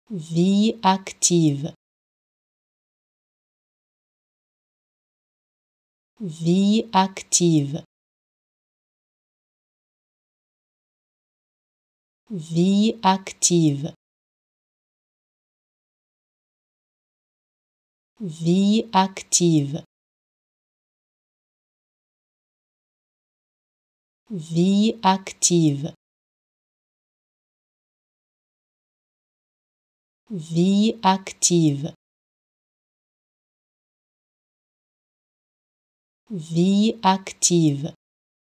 Vie active. Vie active. Vie active. Vie active. Vie active. Vie active. Vie active.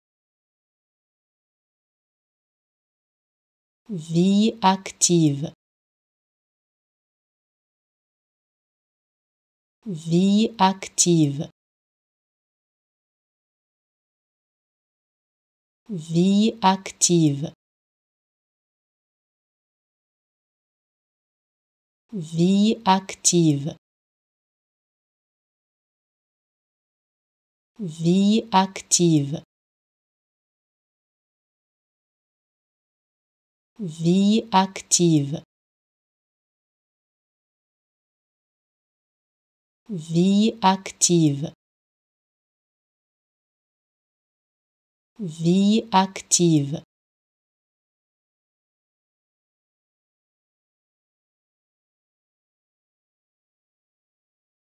Vie active. Vie active. Vie active. Vie active. Vie active. Vie active. Vie active. Vie active.